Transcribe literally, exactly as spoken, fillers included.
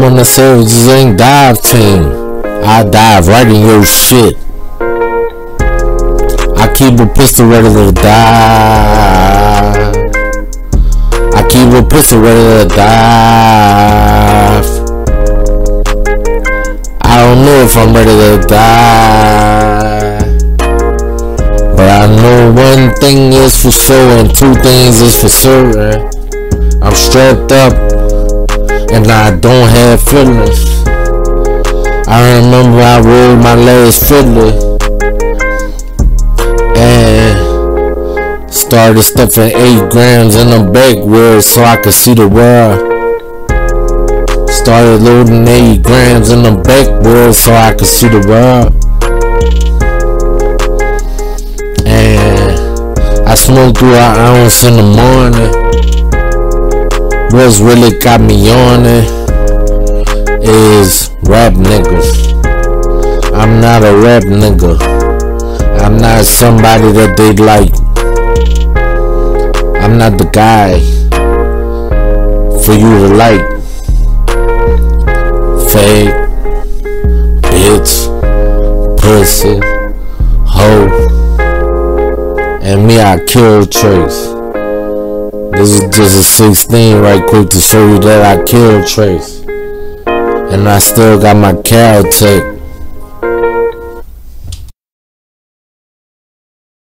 on the Savages Inc dive team. I dive right in your shit. I keep a pistol ready to die. I keep a pistol ready to dive. I don't know if I'm ready to die, but I know one thing is for sure and two things is for certain. I'm strapped up and I don't have feelings. I remember I rolled my last fiddler and started stuffing eight grams in the backwoods so I could see the world. Started loading eight grams in the backwoods so I could see the world. And I smoked through an ounce in the morning. What's really got me yawning is rap niggas. I'm not a rap nigga. I'm not somebody that they like. I'm not the guy for you to like. Fake, bitch, pussy, hoe. And me, I kill Trace. This is just a sixteen right quick to show you that I killed Trace. And I still got my Caltech